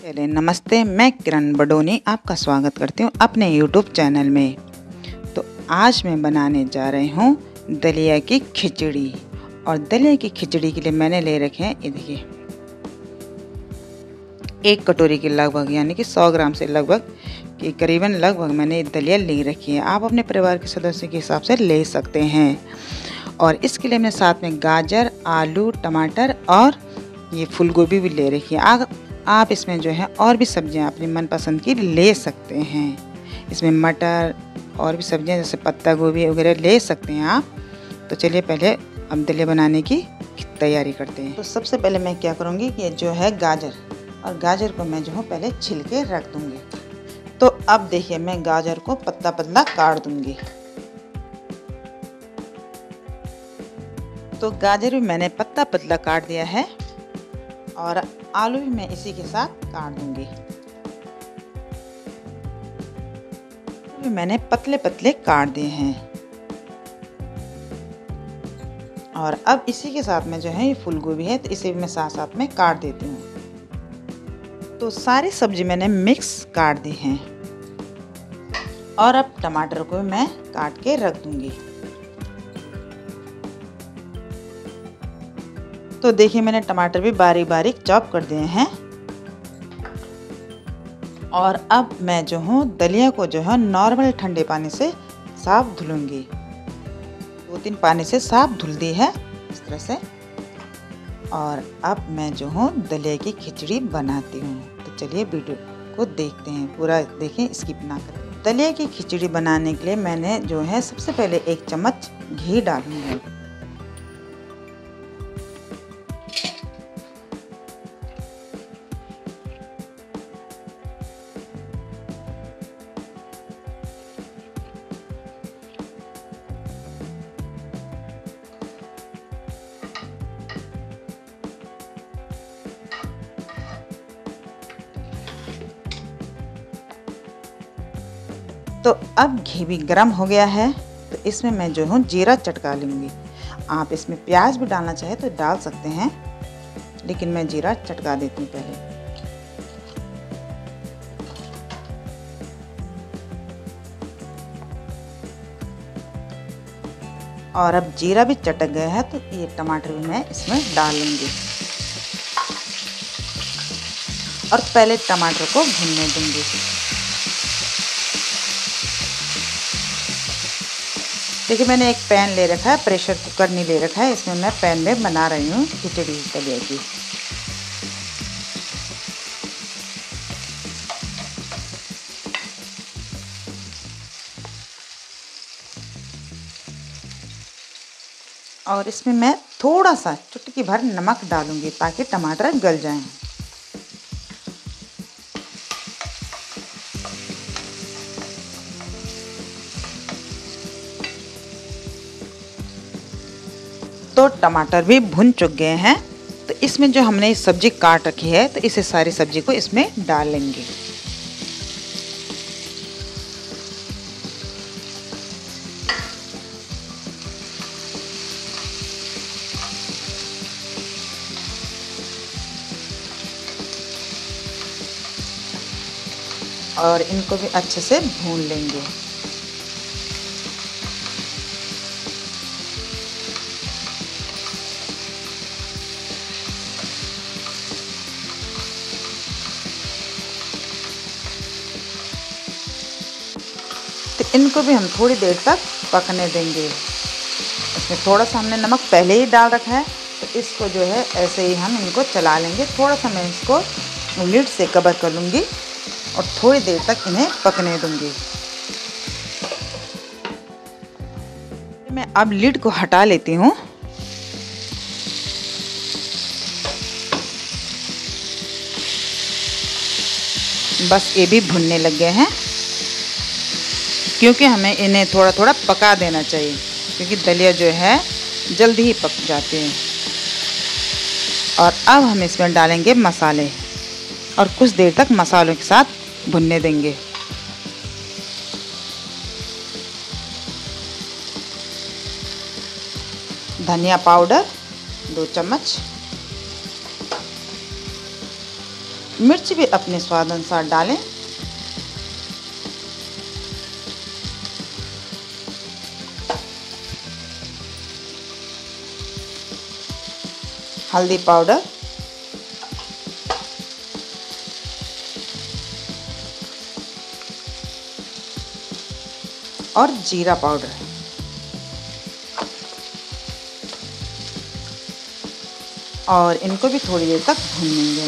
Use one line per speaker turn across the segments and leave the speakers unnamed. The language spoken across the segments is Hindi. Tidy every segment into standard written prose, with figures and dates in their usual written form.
चलिए नमस्ते, मैं किरण बडोनी आपका स्वागत करती हूँ अपने YouTube चैनल में। तो आज मैं बनाने जा रही हूँ दलिया की खिचड़ी। और दलिया की खिचड़ी के लिए मैंने ले रखे हैं, ये देखिए, 1 कटोरी के लगभग, यानी कि 100 ग्राम से लगभग कि करीबन लगभग मैंने दलिया ले रखी है। आप अपने परिवार के सदस्य के हिसाब से ले सकते हैं। और इसके लिए मैंने साथ में गाजर, आलू, टमाटर और ये फूल गोभी भी ले रखी है। आप इसमें जो है और भी सब्जियां अपनी मनपसंद की ले सकते हैं। इसमें मटर और भी सब्जियां जैसे पत्ता गोभी वगैरह ले सकते हैं आप। तो चलिए पहले अब दलिया बनाने की तैयारी करते हैं। तो सबसे पहले मैं क्या करूँगी कि जो है गाजर, और गाजर को मैं जो है पहले छिल के रख दूँगी। तो अब देखिए मैं गाजर को पतला पतला काट दूँगी। तो गाजर भी मैंने पतला पतला काट दिया है और आलू भी मैं इसी के साथ काट दूंगी। भी मैंने पतले पतले काट दिए हैं। और अब इसी के साथ में जो है ये फूल गोभी है, तो इसे भी मैं साथ साथ में काट देती हूँ। तो सारी सब्जी मैंने मिक्स काट दी हैं। और अब टमाटर को मैं काट के रख दूंगी। तो देखिए मैंने टमाटर भी बारीक बारीक चॉप कर दिए हैं। और अब मैं जो हूँ दलिया को जो है नॉर्मल ठंडे पानी से साफ धुलूंगी। 2-3 पानी से साफ धुल दी है इस तरह से। और अब मैं जो हूँ दलिया की खिचड़ी बनाती हूँ। तो चलिए वीडियो को देखते हैं, पूरा देखें, स्किप ना करें। दलिया की खिचड़ी बनाने के लिए मैंने जो है सबसे पहले 1 चम्मच घी डालूंगी। तो अब घी भी गर्म हो गया है, तो इसमें मैं जो हूँ जीरा चटका लूँगी। आप इसमें प्याज भी डालना चाहे तो डाल सकते हैं, लेकिन मैं जीरा चटका देती हूँ पहले। और अब जीरा भी चटक गया है, तो ये टमाटर भी मैं इसमें डाल लूँगी और पहले टमाटर को भूनने दूँगी। देखिए मैंने एक पैन ले रखा है, प्रेशर कुकर नहीं ले रखा है। इसमें मैं पैन में बना रही हूँ खिचड़ी दलिया की। और इसमें मैं थोड़ा सा चुटकी भर नमक डालूंगी ताकि टमाटर गल जाएं। तो टमाटर भी भुन चुक गए हैं। तो इसमें जो हमने सब्जी काट रखी है, तो इसे सारी सब्जी को इसमें डाल लेंगे। और इनको भी अच्छे से भून लेंगे। तो इनको भी हम थोड़ी देर तक पकने देंगे। इसमें थोड़ा सा हमने नमक पहले ही डाल रखा है, तो इसको जो है ऐसे ही हम इनको चला लेंगे। थोड़ा सा मैं इसको लिड से कवर कर लूँगी और थोड़ी देर तक इन्हें पकने दूँगी। मैं अब लिड को हटा लेती हूँ। बस ये भी भुनने लग गए हैं, क्योंकि हमें इन्हें थोड़ा थोड़ा पका देना चाहिए, क्योंकि दलिया जो है जल्दी ही पक जाते हैं। और अब हम इसमें डालेंगे मसाले और कुछ देर तक मसालों के साथ भुनने देंगे। धनिया पाउडर 2 चम्मच, मिर्च भी अपने स्वाद अनुसार डालें। हल्दी पाउडर, और जीरा पाउडर, और इनको भी थोड़ी देर तक भूनेंगे।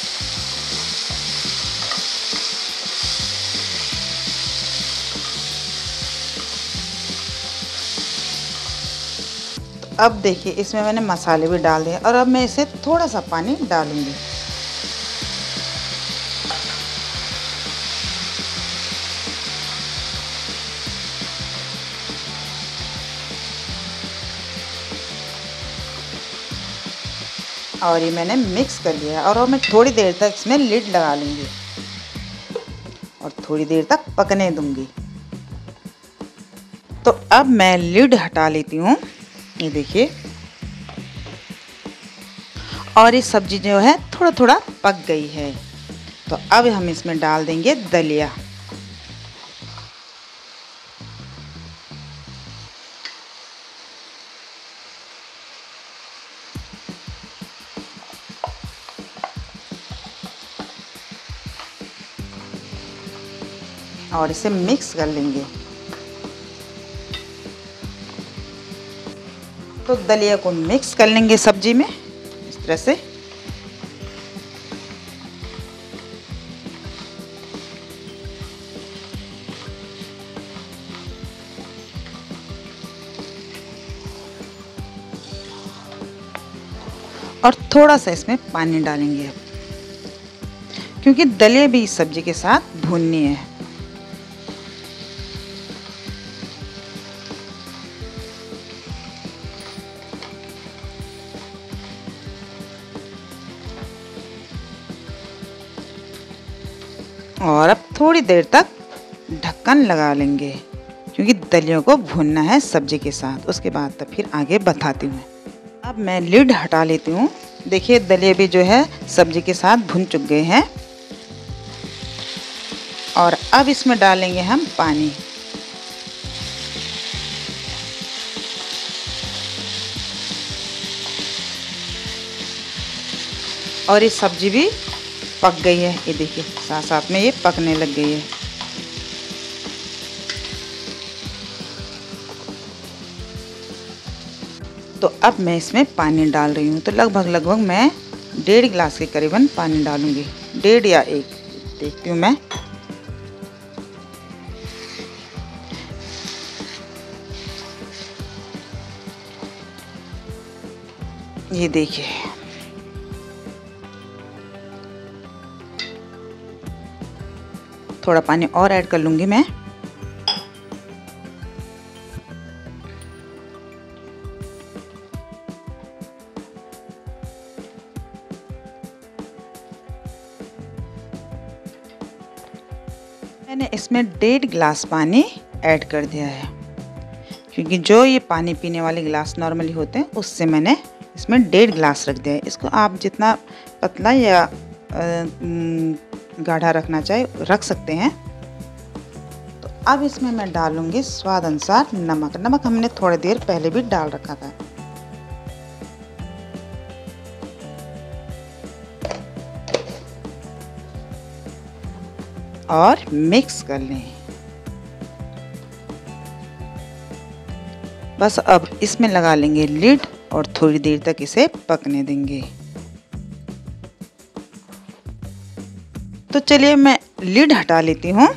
तो अब देखिए इसमें मैंने मसाले भी डाल दिए और अब मैं इसे थोड़ा सा पानी डालूंगी। और ये मैंने मिक्स कर लिया और अब मैं थोड़ी देर तक इसमें लिड लगा लूँगी और थोड़ी देर तक पकने दूँगी। तो अब मैं लिड हटा लेती हूँ, ये देखिए। और ये सब्ज़ी जो है थोड़ा थोड़ा पक गई है। तो अब हम इसमें डाल देंगे दलिया। और इसे मिक्स कर लेंगे। तो दलिया को मिक्स कर लेंगे सब्जी में इस तरह से। और थोड़ा सा इसमें पानी डालेंगे अब, क्योंकि दलिया भी इस सब्जी के साथ भूननी है। और अब थोड़ी देर तक ढक्कन लगा लेंगे, क्योंकि दलियों को भूनना है सब्जी के साथ। उसके बाद तो फिर आगे बताती हूँ। अब मैं लिड हटा लेती हूँ। देखिए दलिया भी जो है सब्जी के साथ भुन चुके हैं। और अब इसमें डालेंगे हम पानी। और ये सब्जी भी पक गई है, ये देखिए साथ साथ में ये पकने लग गई है। तो अब मैं इसमें पानी डाल रही हूँ। तो लगभग मैं 1.5 गिलास के करीबन पानी डालूंगी, 1.5 या 1, देखती हूँ मैं। ये देखिए थोड़ा पानी और ऐड कर लूँगी मैं। मैंने इसमें 1.5 गिलास पानी ऐड कर दिया है, क्योंकि जो ये पानी पीने वाले गिलास नॉर्मली होते हैं उससे मैंने इसमें 1.5 गिलास रख दिया है। इसको आप जितना पतला या गाढ़ा रखना चाहे रख सकते हैं। तो अब इसमें मैं डालूंगी स्वाद अनुसार नमक। नमक हमने थोड़ी देर पहले भी डाल रखा था। और मिक्स कर लें। बस अब इसमें लगा लेंगे लिड और थोड़ी देर तक इसे पकने देंगे। तो चलिए मैं लिड हटा लेती हूँ।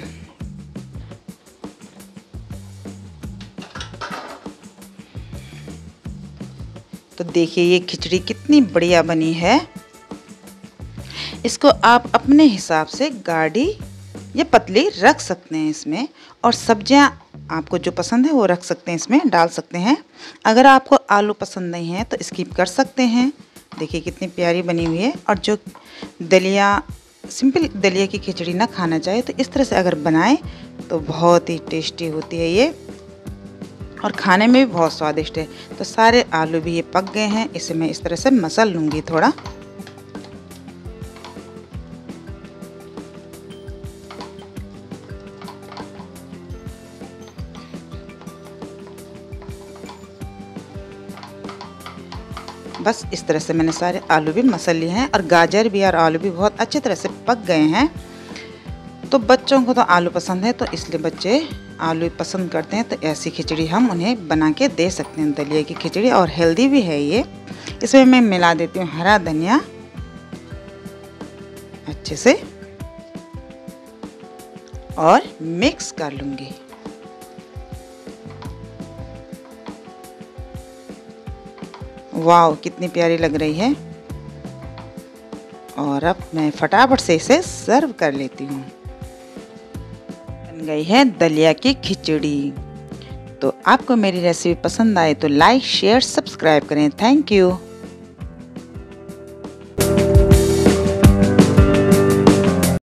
तो देखिए ये खिचड़ी कितनी बढ़िया बनी है। इसको आप अपने हिसाब से गाढ़ी या पतली रख सकते हैं इसमें, और सब्जियां आपको जो पसंद है वो रख सकते हैं, इसमें डाल सकते हैं। अगर आपको आलू पसंद नहीं है तो स्किप कर सकते हैं। देखिए कितनी प्यारी बनी हुई है। और जो दलिया सिंपल दलिया की खिचड़ी ना खाना चाहे तो इस तरह से अगर बनाएं तो बहुत ही टेस्टी होती है ये, और खाने में भी बहुत स्वादिष्ट है। तो सारे आलू भी ये पक गए हैं। इसे मैं इस तरह से मसल लूँगी थोड़ा। बस इस तरह से मैंने सारे आलू भी मसल लिए हैं और गाजर भी और आलू भी बहुत अच्छी तरह से पक गए हैं। तो बच्चों को तो आलू पसंद है, तो इसलिए बच्चे आलू पसंद करते हैं, तो ऐसी खिचड़ी हम उन्हें बना के दे सकते हैं, दलिया की खिचड़ी, और हेल्दी भी है ये। इसमें मैं मिला देती हूँ हरा धनिया अच्छे से और मिक्स कर लूँगी। वाव, कितनी प्यारी लग रही है। और अब मैं फटाफट से इसे सर्व कर लेती हूँ। बन गई है दलिया की खिचड़ी। तो आपको मेरी रेसिपी पसंद आए तो लाइक, शेयर, सब्सक्राइब करें। Thank you.